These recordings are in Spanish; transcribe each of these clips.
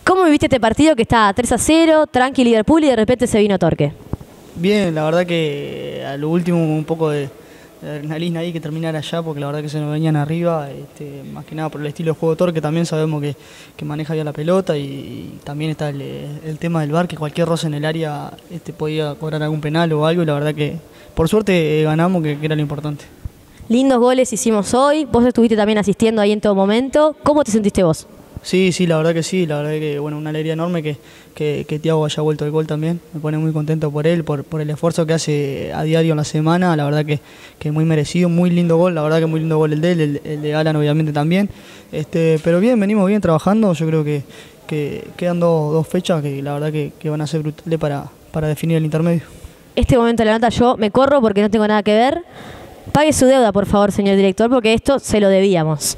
¿Cómo viviste este partido que está 3-0, tranqui Liverpool y de repente se vino Torque? Bien, la verdad que a lo último un poco de adrenalina ahí que terminara allá, porque la verdad que se nos venían arriba, más que nada por el estilo de juego de Torque, también sabemos que maneja bien la pelota y también está el tema del VAR, que cualquier roce en el área podía cobrar algún penal o algo, y la verdad que por suerte ganamos, que era lo importante. Lindos goles hicimos hoy, vos estuviste también asistiendo ahí en todo momento. ¿Cómo te sentiste vos? Sí, la verdad que sí, la verdad que bueno, una alegría enorme que Thiago haya vuelto el gol también, me pone muy contento por él, por el esfuerzo que hace a diario en la semana, la verdad que muy merecido, muy lindo gol, la verdad que muy lindo gol el de él, el de Alan obviamente también, pero bien, venimos bien trabajando, yo creo que quedan dos fechas que la verdad que van a ser brutales para definir el intermedio. Este momento de la nota yo me corro porque no tengo nada que ver. Pague su deuda, por favor, señor director, porque esto se lo debíamos.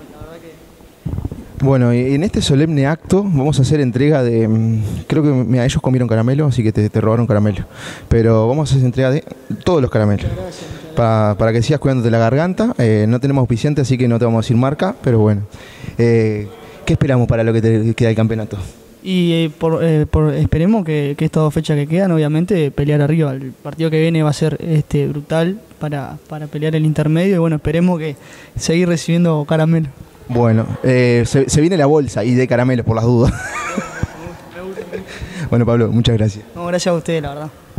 Bueno, y en este solemne acto vamos a hacer entrega de... creo que mira, ellos comieron caramelo, así que te robaron caramelo. Pero vamos a hacer entrega de todos los caramelos. Para que sigas cuidándote la garganta. No tenemos auspiciante, así que no te vamos a decir marca, pero bueno. ¿Qué esperamos para lo que te queda el campeonato? Y esperemos que estas dos fechas que quedan, obviamente, pelear arriba. El partido que viene va a ser brutal para pelear el intermedio y bueno, esperemos que seguir recibiendo caramelo. Bueno, se viene la bolsa y de caramelos por las dudas. Bueno, Pablo, muchas gracias. No, gracias a ustedes, la verdad.